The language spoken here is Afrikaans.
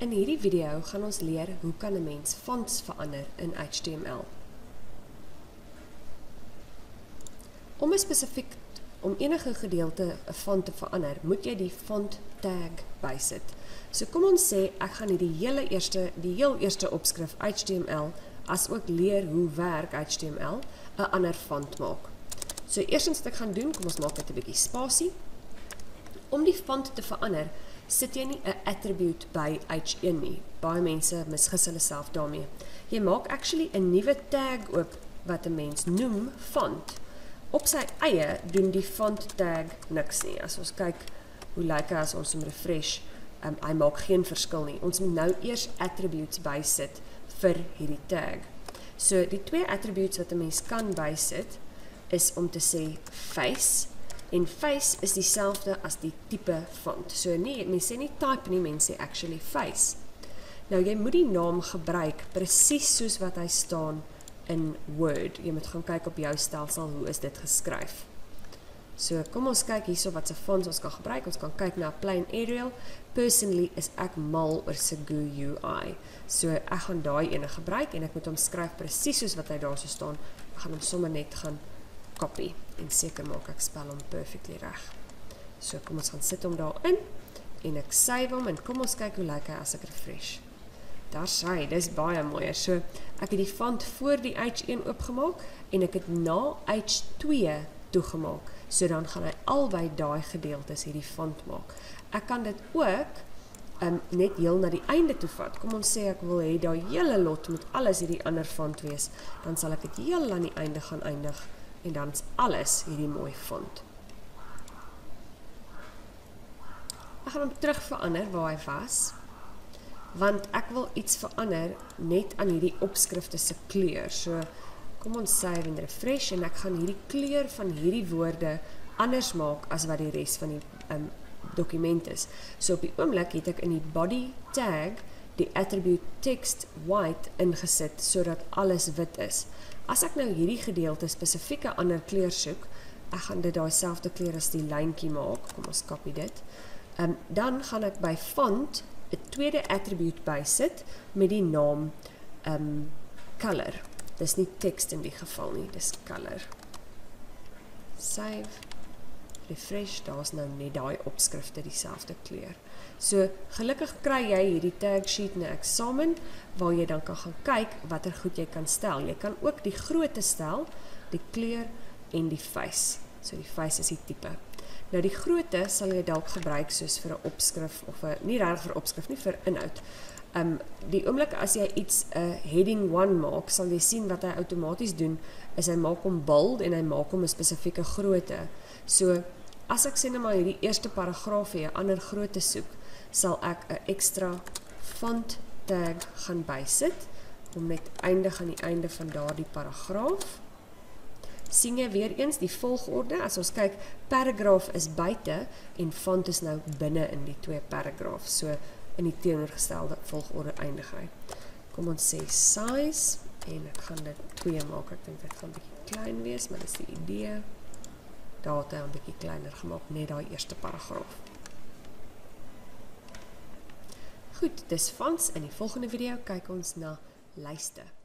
In hierdie video gaan ons leer hoe kan 'n mens fonts verander in HTML. Om enige gedeelte 'n font te verander, moet jy die font tag bysit. So kom ons sê ek gaan die heel eerste opskrif HTML as ook leer hoe werk HTML 'n ander font maak. So eerstens wat ek gaan doen, kom ons maak dit 'n bietjie spasie. Om die font te verander, sit jy nie 'n attribute by H1 nie. Baie mense misgis hulle self daarmee. Jy maak actually 'n nuwe tag oop wat 'n mens noem font. Op sy eie doen die font tag niks nie. As ons kyk hoe lyk hy as ons hom refresh, hy maak geen verskil nie. Ons moet nou eers attributes bysit vir hierdie tag. So die twee attributes wat 'n mens kan bysit is om te sê face. En face is dieselfde as die tipe font. So nee, mense sê nie type nie, mense sê actually face. Nou jy moet die naam gebruik presies soos wat hy staan in Word. Jy moet gaan kyk op jou stelsel hoe is dit geskryf. So kom ons kyk hierso wat se fonts ons kan gebruik. Ons kan kyk na plain Arial. Personally is ek mal oor Segu UI. So ek gaan daai ene gebruik en ek moet hom skryf presies soos wat hy daar so staan. Ek gaan hom sommer net gaan copy en seker maak ek spel hom perfectly reg. So kom ons gaan sit hom daarin en ek save hom en kom ons kyk hoe lyk hy as ek refresh. Daar sê, dis baie mooi. So ek het die font voor die H1 oopgemaak en ek het na H2 toegemaak. So dan gaan hy albei daai gedeeltes hierdie font maak. Ek kan dit ook net heel na die einde toe vat. Kom ons sê ek wil hê daai hele lot moet alles hierdie ander font wees. Dan sal ek dit heel aan die einde gaan eindig. En dan is alles hierdie mooi font. Ek gaan hom terug verander waar hy was, want ek wil iets verander net aan hierdie opskrifte se kleur. So kom ons save en refresh en ek gaan hierdie kleur van hierdie woorde anders maak as wat die res van die dokument is. So op die oomblik het ek in die body tag die attribute text white ingesit sodat alles wit is. As ek nou hierdie gedeelte spesifieke ander kleur soek, ek gaan dit daai selfde kleur as die lyntjie maak, kom ons copy dit, dan gaan ek by font 'n tweede attribute bysit met die naam color. Dis nie text in die geval nie, dis color. Save, refresh, daar is nou net daai opskrifte dieselfde kleur. So gelukkig kry jy hierdie tag sheet 'n eksamen waar jy dan kan gaan kyk watter goed jy kan stel. Jy kan ook die grootte stel, die kleur en die face. So die face is die tipe. Nou die grootte sal jy dalk gebruik soos vir 'n opskrif of nie regtig vir opskrif nie, vir inhoud. Die oomblik as jy iets heading 1 maak, sal jy sien wat hy outomaties doen is hy maak hom bold en hy maak hom 'n spesifieke grootte. So as ek sê net maar hierdie eerste paragraaf hier 'n ander grootte soek, sal ek 'n ekstra font tag gaan bysit om net eindig aan die einde van daardie paragraaf. Sien jy weer eens die volgorde? As ons kyk, paragraaf is buite en font is nou binne in die twee paragraaf. So in die teenoorgestelde volgorde eindig hy. Kom ons sê size en ek gaan dit 2 maak. Ek dink dit gaan bietjie klein wees, maar dis die idee. Daar het hy 'n bietjie kleiner gemaak, net daai eerste paragraaf. Goed, dis fonts. In die volgende video kyk ons na lyste.